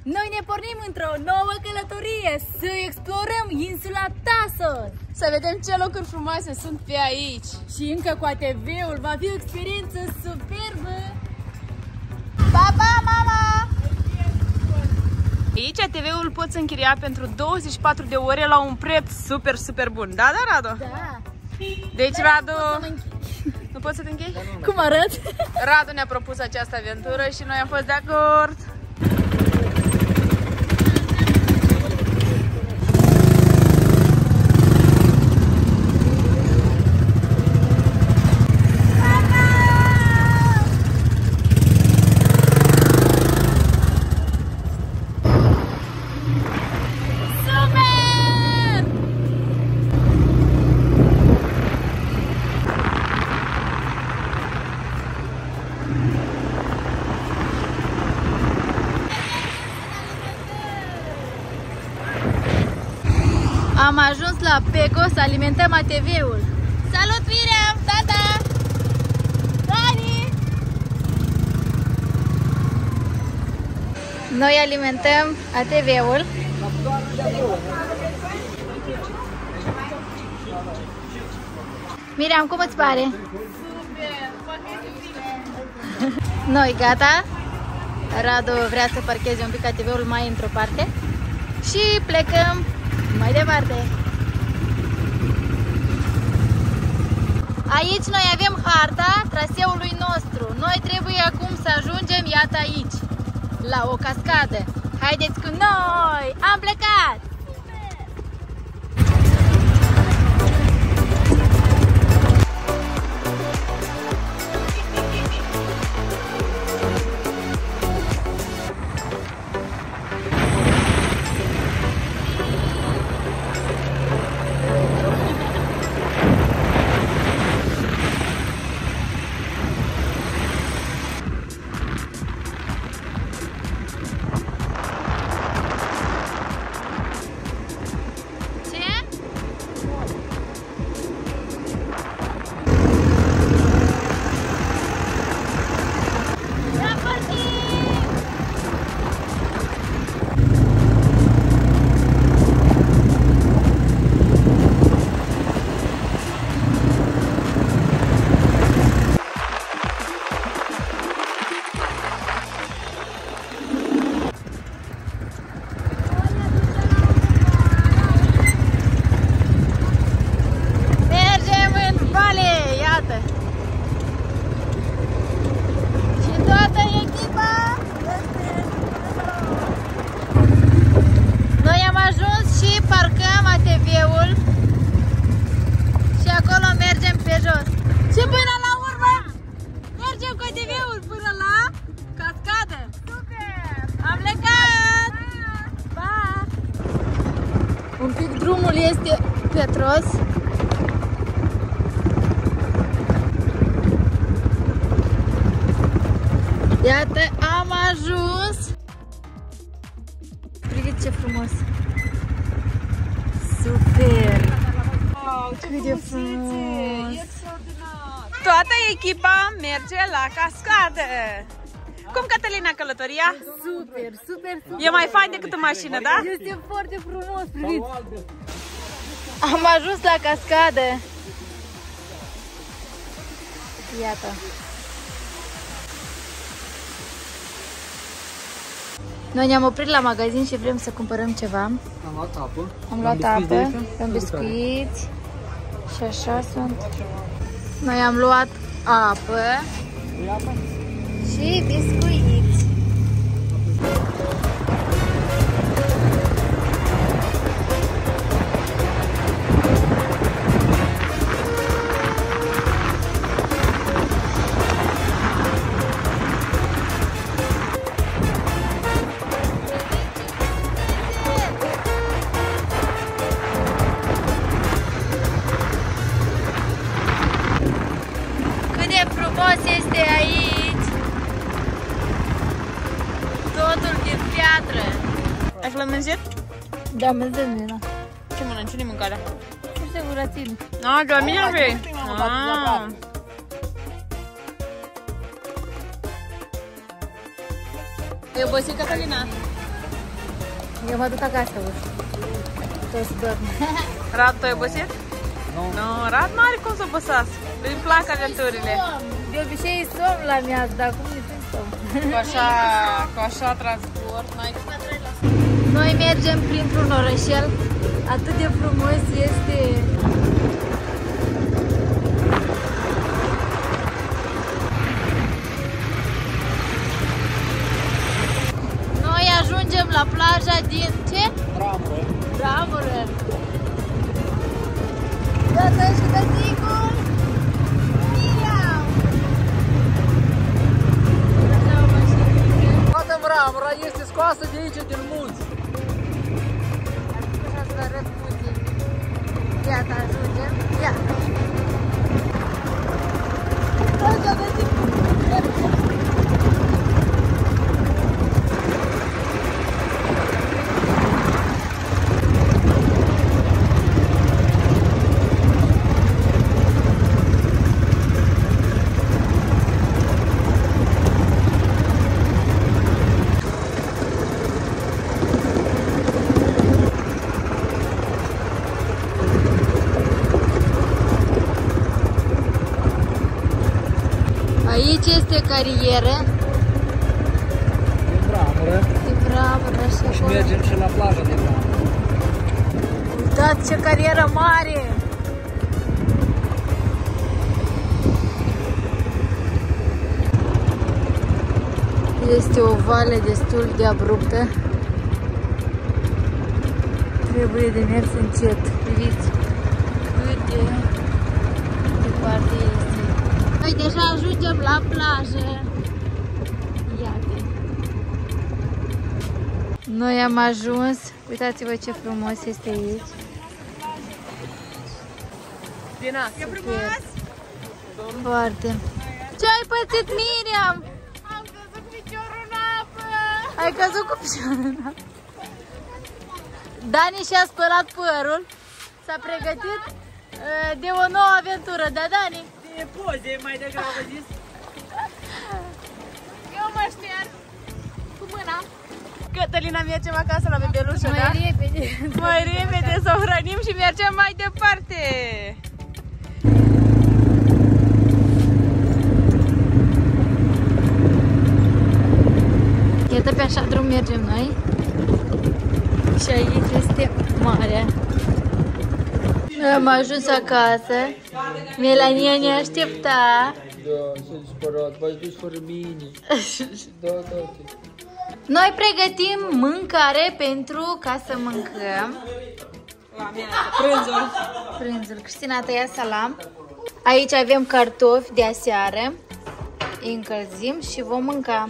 Noi ne pornim într-o nouă călătorie să explorăm insula Tasos. Să vedem ce locuri frumoase sunt pe aici. Și încă cu ATV-ul va fi o experiență superbă. Pa, pa, mama! Aici ATV-ul poți închiria pentru 24 de ore la un preț super bun. Da, Radu? Da. Deci, Radu... Nu poți să te închei? Cum arăt? Radu ne-a propus această aventură și noi am fost de acord. Am ajuns la Peco să alimentăm ATV-ul. Salut, Miriam! Tata! Dani! Noi alimentăm ATV-ul. Miriam, cum îți pare? Noi gata. Radu vrea să parcheze un pic ATV-ul mai într-o parte. Și plecăm mai departe. Aici noi avem harta traseului nostru. Noi trebuie acum să ajungem, iată aici, la o cascadă. Haideți cu noi! Am plecat! Un pic drumul este pietros. Iată, am ajuns. Priviți ce frumos. Super. Wow, cât de frumos. Toată echipa merge la cascadă. Cum, Cătălina, călătoria? Super. E mai fain decât în mașină, da? Este foarte frumos, priviți. Am ajuns la cascadă. Iată. Noi ne-am oprit la magazin și vrem să cumpărăm ceva. Am luat apă. Am biscuiți. Și așa sunt. Noi am luat apă și biscuiți. Este aici totul din piatră. Ai flămânzit? Da, mânzit, Nina. Ce mănânci? Ce-i mâncarea? Ce burațin. Ah, de la mine vrei? E obosit, Cătălina? Eu mă duc acasă, toți dorm. Radu, tu ai obosit? Nu, Radu nu are cum să obosească. Îi plac aventurile. De obicei somn la miază, dar acum nu sunt somn. Cu așa transport, n-ai. Noi mergem printr-un orășel, atât de frumos este. Noi ajungem la plaja din ce? Ramură. Iată și tăticul! Toată Ramura este scoasă de aici, din munți. Așa să vă arăt puțin. Iată, ajungem. Iată. Aici este carieră. Din Ramură. Și mergem și la plaja din Ramură. Uitați ce carieră mare! Este o vale destul de abruptă. Trebuie de mers încet. Priviți cât de departe este. Noi deja ajungem la plajă. Iată. Noi am ajuns. Uitați-vă ce frumos este aici. Din asta. E frumos? Foarte. Ce ai pățit, Miriam? Am căzut cu piciorul în apă. Ai căzut cu piciorul în apă. Dani și-a spălat părul. S-a pregătit de o nouă aventură, da, Dani? E poze, mai degrabă zis. Eu mă șterg cu mâna. Cătălina, mergem acasă la bebelușă, da? Mai repede. Mai repede să o hrănim și mergem mai departe. Iată, pe așa drum mergem noi. Și aici este marea. Am ajuns acasă. Melania ne aștepta. Da, s-a disparat. V-ați dus fără mine. Da. Noi pregătim mâncare pentru ca să mâncăm. La mine, prânzul. Prânzul. Cristina a tăiat salam. Aici avem cartofi de aseară. Îi încălzim și vom mânca.